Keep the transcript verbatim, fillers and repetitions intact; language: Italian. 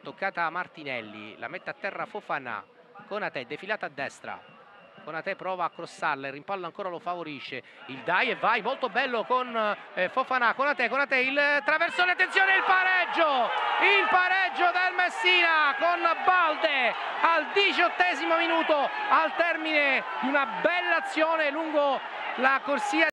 toccata Martinelli, la mette a terra Fofana, Konaté defilata a destra, Konaté prova a crossarla, il rimpallo ancora lo favorisce, il dai e vai molto bello con eh, Fofana, Konaté, Konaté, il traversone, attenzione il pareggio, il pareggio del Messina con Balde al diciottesimo minuto al termine di una bella azione lungo la corsia